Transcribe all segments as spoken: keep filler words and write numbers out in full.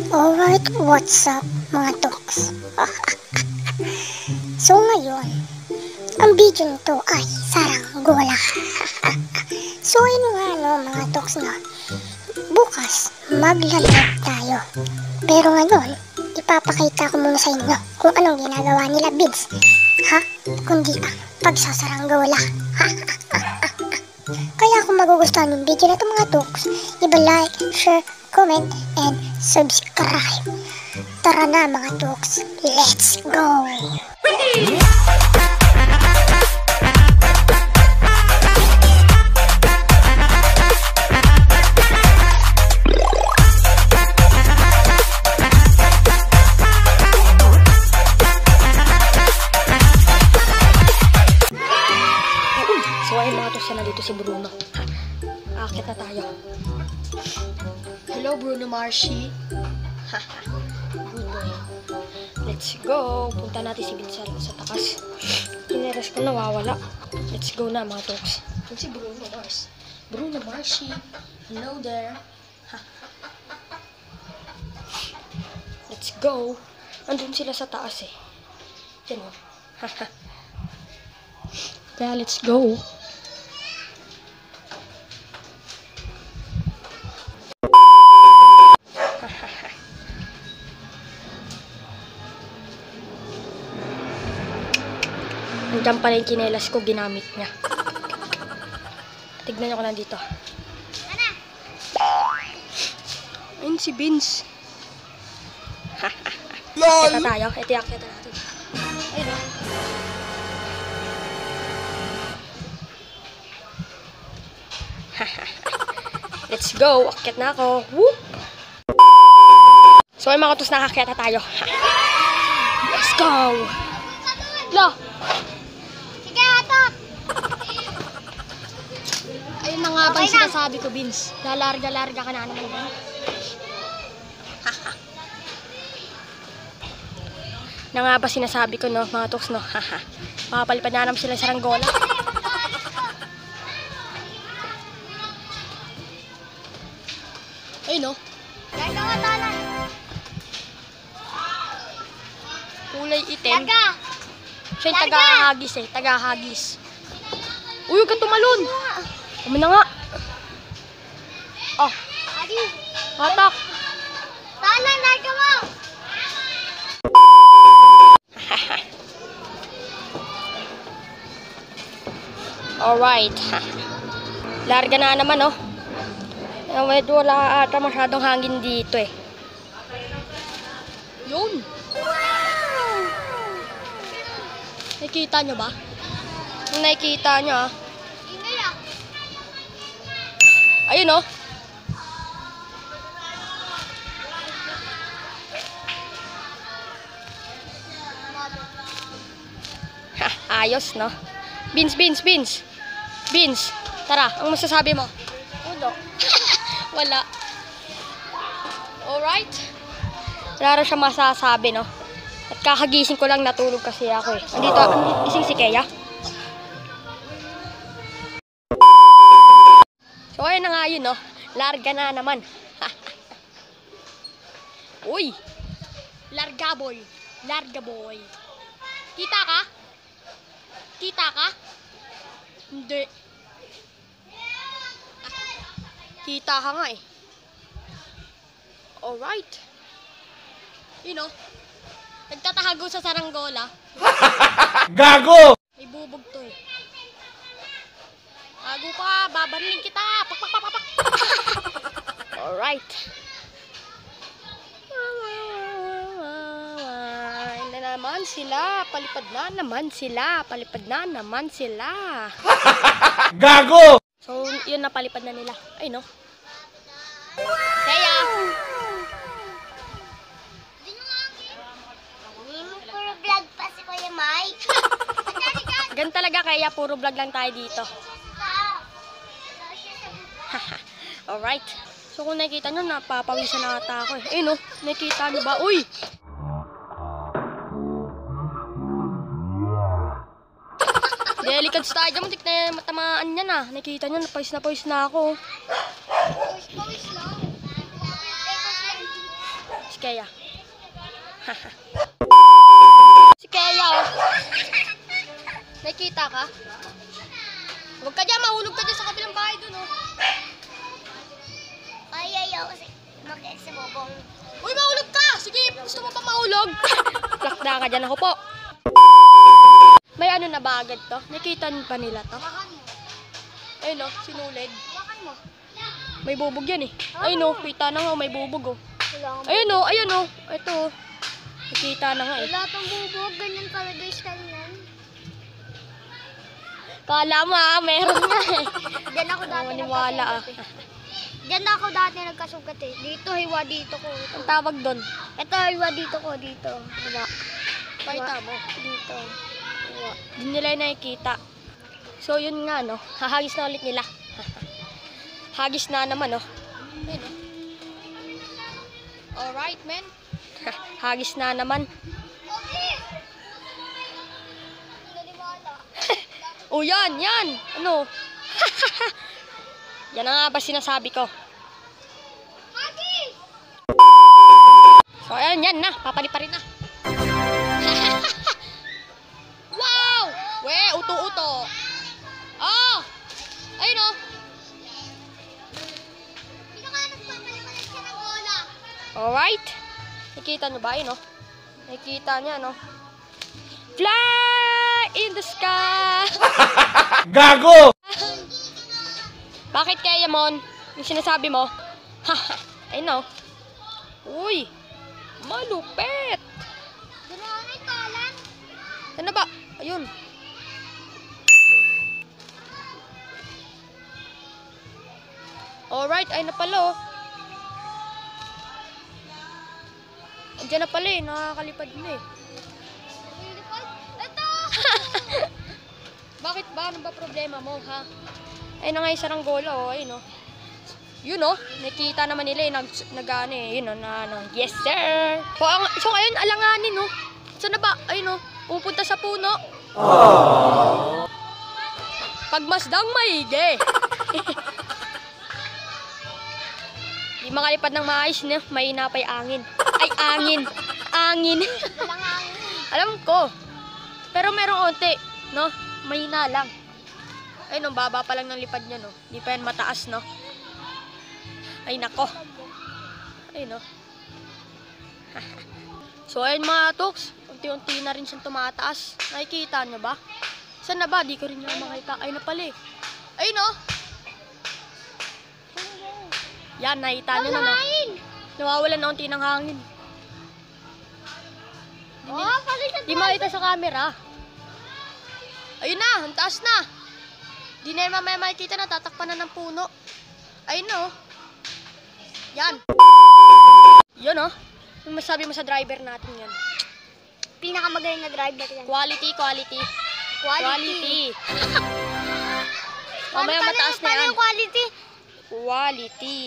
Alright, what's up mga toks? So ngayon, ang video nito ay saranggola. So yun nga no mga toks no, bukas magla-live tayo. Pero ngayon, ipapakita ko muna sa inyo kung anong ginagawa nila Vince. Ha? Kundi ang pagsasaranggola. Kaya kung magugustuhan yung video na ito mga toks, iba-like, share, comment, and subscribe. Tara na mga toks, let's go! So ay mga toks, na dito si Bruno. Akit na tayo. Hello Bruno Marcy. Good boy. Let's go. Punta natin si Vincent sa takas. Kineras ko nawawala. Let's go na mga toks. Ito si Bruno Mars. Bruno Marcy. Hello there. Let's go. Andun sila sa taas eh. Diyan o. Kaya let's go. Nandiyan pala yung tsinelas ko, ginamit niya. Tignan niyo ko nandito. Ayun si Vince. Kita tayo, ito yung akita natin. Ayun o. Let's go, akit na ako. Whoop! So ay mga toks, nakakita tayo. Let's go! Lo! Sige, hatot! Ayun na nga bang sinasabi ko, Vince. Lalarga-larga ka na naman ba? Na nga ba sinasabi ko, no, mga toks, no? Makapalipad na naman sila sa saranggola. Ayun, no? Kulay itim. Larga! Siya yung taga-hagis eh, taga-hagis. Uy, huwag ka tumalon. Kami na nga. Oh. Adi! Hatak. Talan, larga mo! Alright. Larga na naman, oh. Medyo wala ata masyadong hangin dito eh. Yun. Nakikita nyo ba? Kung nakikita nyo, ah. Ayun, oh. Ha, ayos, no? Vince, Vince, Vince. Vince, tara, ang masasabi mo? Uno. Wala. Alright. Wala siya masasabi, no? At kakagising ko lang, natulog kasi ako eh. Andito, gising si Kea. So ayun na nga yun, no? Larga na naman. Uy! Larga boy. Larga boy. Kita ka? Kita ka? Hindi. Ah, kita ka nga eh. Alright. You know, nagtatahago sa saranggola. Gago! May bubog to eh. Tago ka, babarilin kita. Pak, pak, pak, pak. Alright. Na naman sila. Palipad na naman sila. Palipad na naman sila. Gago! So, yun na, palipad na nila. Ay, no? Kaya! Puro vlog pa si Kuya Mike. Gan talaga, kaya puro vlog lang tayo dito. Alright. So, kung nakikita nyo, napapawisan na ata ako eh. Eh, no? Nakikita nyo ba? Uy! Delicate tayo dyan. Matik na matamaan yan ah. Nakikita nyo, napawis na pawis na ako. si Kea. Si Kea, oh. Nakita ka? Huwag ka dyan, mahulog ka dyan sa kabilang bahay dun, oh. Ay, ayaw kasi mag-ex si Bobong. Uy, mahulog ka! Sige, gusto mo pa mahulog? Lakda ka dyan, ako po. May ano na ba agad to? Nakita pa nila to? Hawakan mo. Ayun, oh, sinulid. Hawakan mo. May bubog yan, eh. Ayun, oh, kita na nga, may bubog, oh. Wala kang Ayun, oh, ayun, oh. Ito, oh. Nakita na nga, eh. Wala tong bubog. Ganyan talaga yung style nan. Kala mo, ah, meron nga, eh. Diyan ako dati Maniwala, ah. nagkasugat eh. Diyan ako dati nagkasugat eh. Dito, hiwa dito ko. Ang tawag doon. Ito, hiwa dito ko. Dito. Hiwa. Pakita mo. Dito. Hiwa. Hindi nila yung nakikita. So, yun nga, no. Hahagis na ulit nila. Hagis na naman, no. Ayun, no. Alright, man. Hagis na naman. Oh, yan, yan. Ano? Yan na nga ba sinasabi ko. So, ayan, yan na. Papaliparin na. Wow! We, uto-uto. Oh! Ayun, oh. Alright. Nakita nyo ba? Ayun, oh. Nakita niya, no? Fly in the sky! Gago! Bakit kaya, Mon? Yung sinasabi mo? Ayun, oh. Uy! Malupet! Dunawin kalan. Ano ba? Ayun. Alright, ay na pala, oh. Andiyan na pala, eh. Nakakalipad na, eh. Ito! Bakit ba? Ano ba problema mo, ha? Ay na nga yung saranggola, oh. Ayun, oh. Yun, oh. Nakita naman nila, eh. Nag, nag ano, eh. Yun, oh. Na, ano. Yes, sir! So, ang, so ngayon, alanganin, oh. Saan na ba? Ayun, oh. Pupunta sa puno. Aww. Pagmasdang maigi. Di makalipad ng maayos, no? May napay angin. Ay, angin. Angin. Alam ko. Pero merong onti, no? Mahina lang. Ay, no, baba pa lang ng lipad niya, no? Di pa yan mataas, no? Ay, nako. Ay, no? So, ayun mga toks. Unti-unti na rin siyang tumataas. Nakikita niyo ba? Saan na ba? Di ko rin niya makita. Ay, na pala, eh. Ayun, no? Yan, nakita niyo na, no? Nawawalan na unti ng hangin. Di, Oh, palitan di makita sa camera. Ayun na, ang taas na. Di na mamaya makikita na, tatakpan na ng puno. Ayun na, oh. Yan. Yun, oh. Yung masabi mo sa driver natin yan. Pinakamagaling na driver yan. Quality, quality. Quality. Mamaya Paano- mataas na paano yan. yung quality? Quality.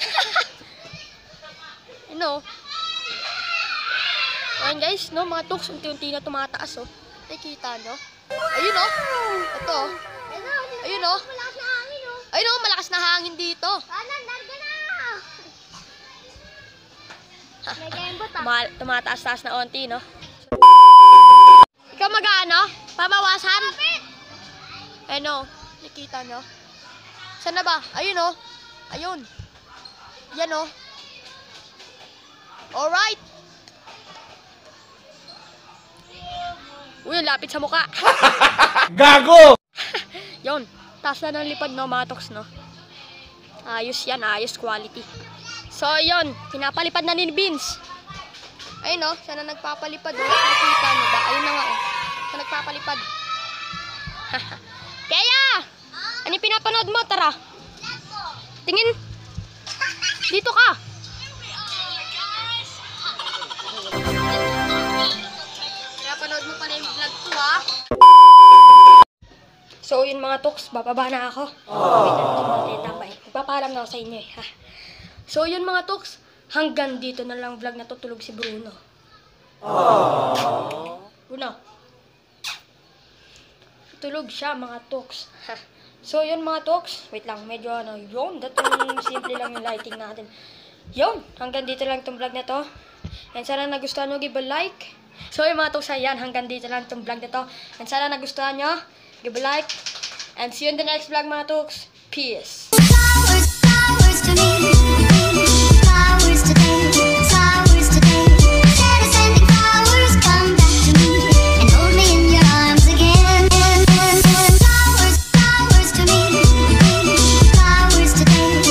You know. Ayan guys, no, mga toks, unti-unti na tumataas, oh. Nakikita, no? Ayun, oh. Ito, oh. Ayun, oh. Malakas na hangin, oh. Ayun, oh, malakas na hangin dito. Kanan, darga na! May kembot, ah. Mal tumataas-taas na onti, no? Ikaw mag-ano? Pabawasan? Ayun, oh. Nakikita, no? Saan na ba? Ayun, oh. Ayun. Yan, oh. Alright. Uy, lapit sa mukha. Gago! Yun. Taas na ng lipad, no, mga toks, no? Ayos yan, ayos quality. So, yun. Pinapalipad na ni Vince. Ayun, no? Siya na nagpapalipad, oh. Nakita mo ba? Ayun na nga, oh. Siya nagpapalipad. Kaya! Ano yung pinapanood mo? Tara. Tingin. Dito ka. Pinapanood mo pala yung vlog ko, ha? So, yun mga toks, bababa na ako. Magpapalam na ako sa inyo, eh. Ha? So, yun mga toks, hanggang dito na lang vlog na tutulog si Bruno. Bruno. Tulog siya, mga toks. Ha? So, yun mga toks. Wait lang, medyo ano, yun. Datong simple lang yung lighting natin. Yun, hanggang dito lang itong vlog na to. And sana nagustuhan nyo, give a like. So yung mga toks, ayan, hanggang dito lang itong vlog na to. And sana nagustuhan nyo, give a like. And see you in the next vlog mga toks. Peace!